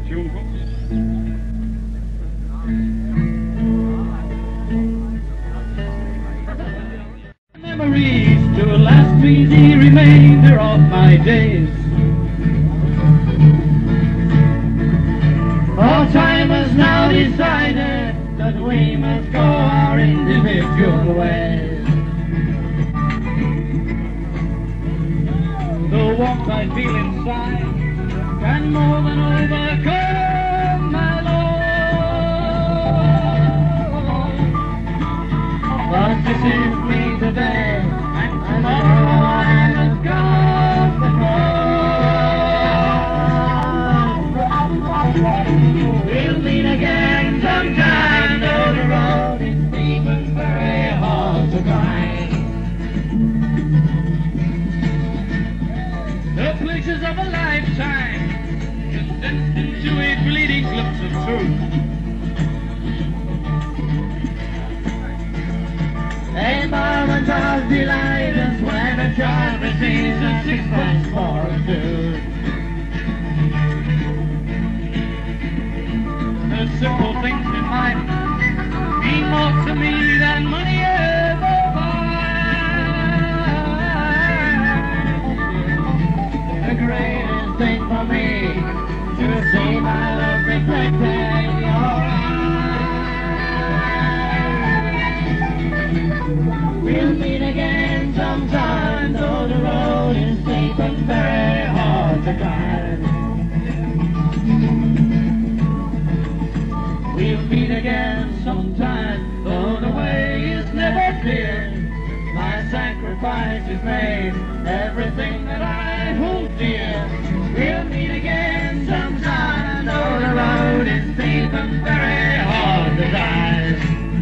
tune, folks. Memories to last me the remainder of my days. All time has now decided that we must go our individual ways. The warmth I feel inside can more than overcome my love. But this is me today, and tomorrow I must go the road. We'll meet again sometime, though the road is steep and very hard to climb. The pleasures of a lifetime condensed into a fleeting glimpse of truth. A moment of delight is when a child receives a sixpence for a tooth. The simple things in life mean more to me than money ever buys. The greatest thing for me to see my love reflected in your eyes. We'll meet again sometime, though the road is steep and very hard to climb. We'll meet again sometime, though the way is never clear. My sacrifice is made, everything that I hold dear. We'll meet again sometime, though the road is steep and very hard to climb.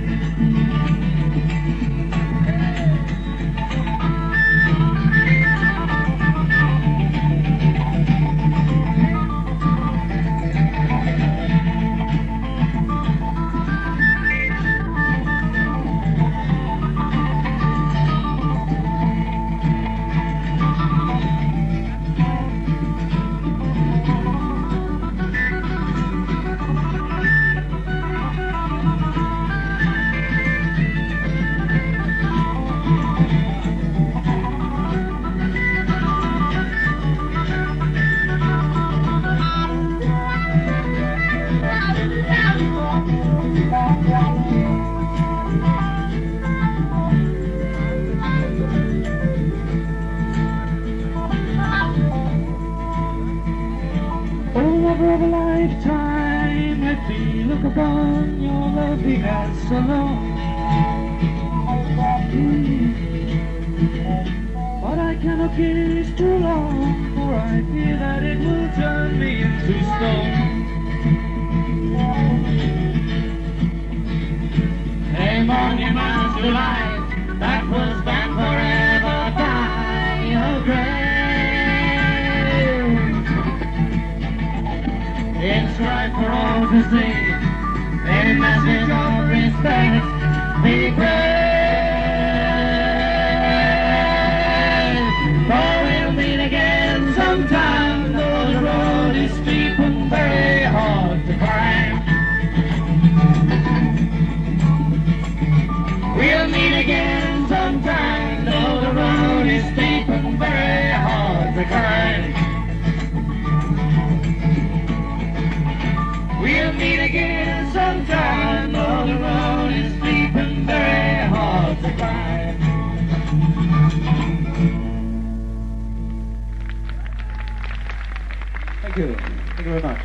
Of a lifetime, let me look upon your loveliness alone. But I cannot gaze too long, for I fear that it will turn me into stone. A monument to life that will stand forever by your grave. Inscribed for all to see, a message of respect, be brave. For we'll meet again sometime, though the road is steep and very hard to climb. We'll meet again sometime, though the road is steep and very hard to climb. We'll meet again sometime, though the road is steep and very hard to climb. Thank you. Thank you very much.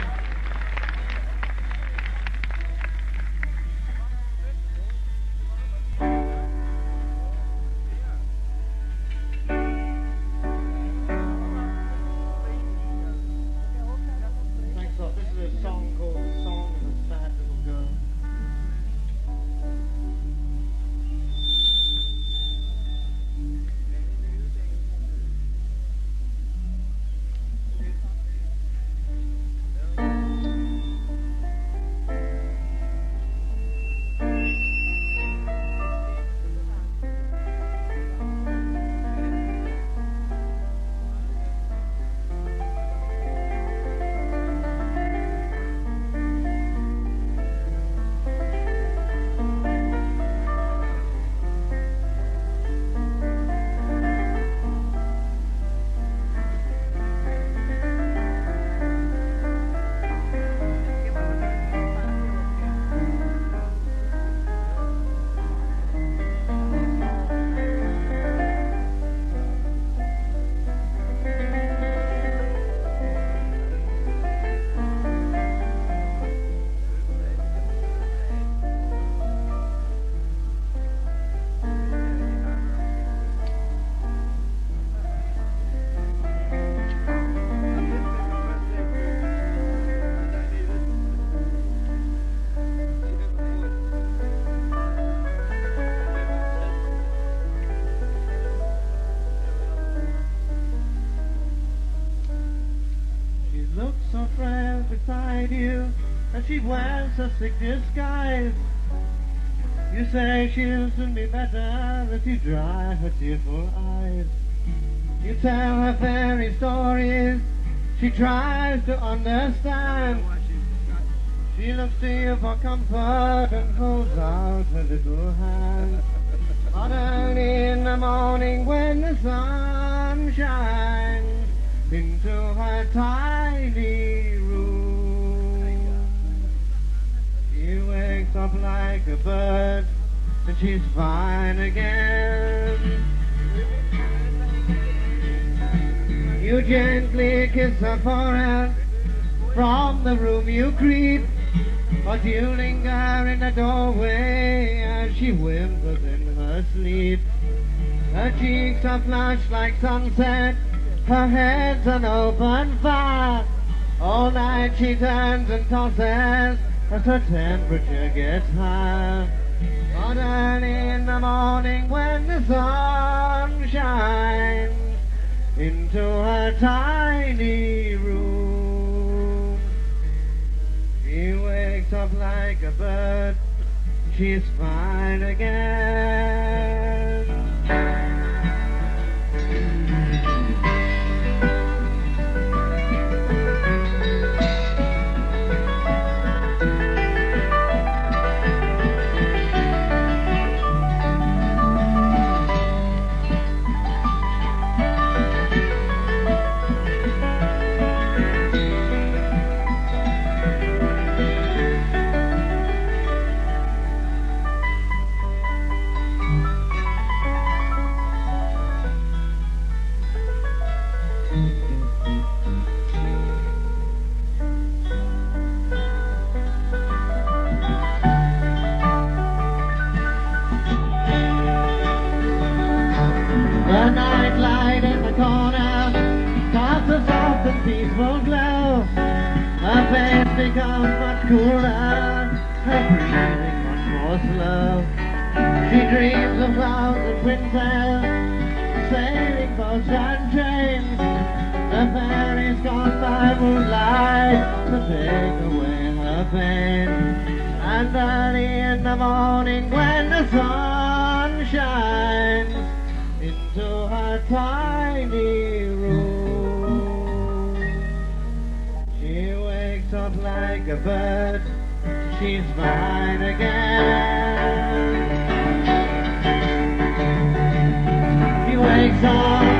beside you, and she wears a sick disguise. You say she'll soon be better if you dry her tearful eyes. You tell her fairy stories, she tries to understand. She looks to you for comfort and holds out her little hand. But early in the morning when the sun shines into her tiny room, she wakes up like a bird and she's fine again. You gently kiss her forehead, from the room you creep, but you linger in the doorway as she whimpers in her sleep. Her cheeks are flushed like sunset, her head's an open fire. All night she turns and tosses as her temperature gets higher. But early in the morning when the sun shines into her tiny room, she wakes up like a bird, she's fine again. The night light in the corner casts a soft and peaceful glow. Her face becomes much cooler, her breathing much more slow. She dreams of clouds and princess, sailing boats and trains. The fairies gone by moonlight to take away her pain. And early in the morning when the sun shines into her tiny room, she wakes up like a bird, she's fine again. She wakes up